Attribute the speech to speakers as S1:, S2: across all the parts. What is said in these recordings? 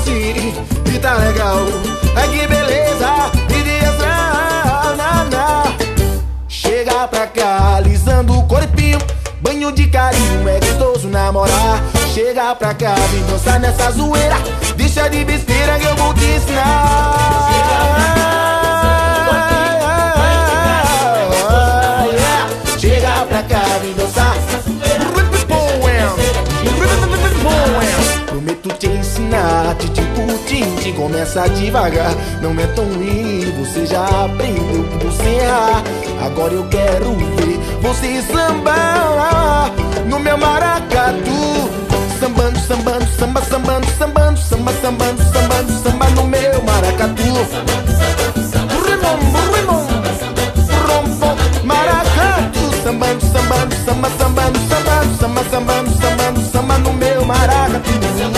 S1: curtir e tá legal. Ai que beleza, e de astral, chega pra cá, alisando o corpinho, banho de carinho, é gostoso namorar. Chega pra cá, vem dançar nessa zoeira, deixa de besteira que eu vou te ensinar. Chega pra cá, vem dançar. Prometo te ensinar, titi por tintim, começa devagar, não é tão ruim, você já aprendeu que você errar. Agora eu quero ver você sambar no meu maracatu. Sambando, sambando, samba, sambando, sambando, samba, sambando, sambando, samba no meu maracatu. Maracatu, sambando, sambando, samba, sambando, sambando, samba, sambando, sambando, samba no meu maracatu.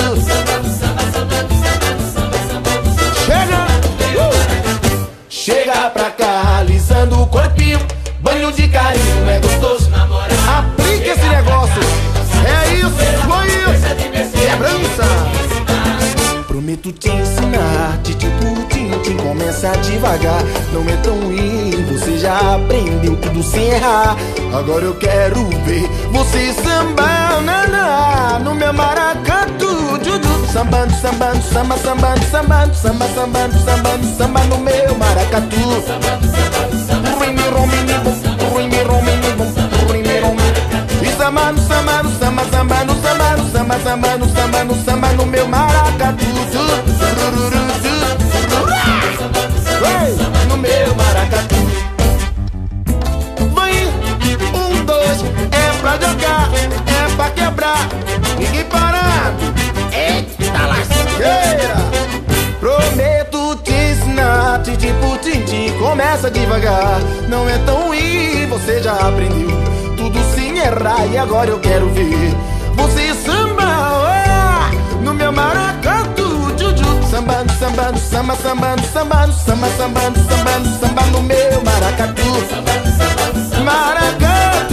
S1: Chega, chega pra cá, alisando o corpinho, banho de carinho, é gostoso. Aplica esse negócio, é isso, foi isso, quebrança. Prometo te ensinar, titi por tintim, começa devagar, não é tão ruim, você já aprendeu tudo sem errar. Agora eu quero ver você sambar, no meu maracatu, juju. Sambando, sambando, samba, sambando, sambando, samba, sambando, sambando, samba no meu maracatu. E sambando, sambando, samba, sambando, sambando, samba, sambando, sambando, samba no meu maracatu. No meu maracatu. Vai, 1, 2, é pra jogar, é pra quebrar, ninguém parado. Eita lasqueira. Prometo te ensinar, titi por tintim, começa devagar, não é tão ruim, você já aprendeu tudo sem errar. E agora eu quero ver você sambar no meu maracatu, juju. Sambando, sambando, samba, sambando, sambando, samba, sambando, sambando, samba no meu maracatu. Maracatu,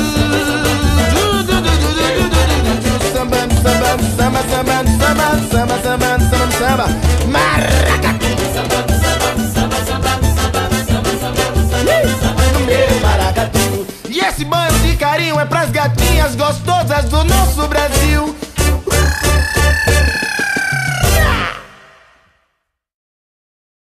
S1: sambando, sambando, samba, sambando, sambando, samba, sambando, sambando, samba, maracatu. No meu maracatu. E esse banho de carinho é pras gatinhas gostosas do nosso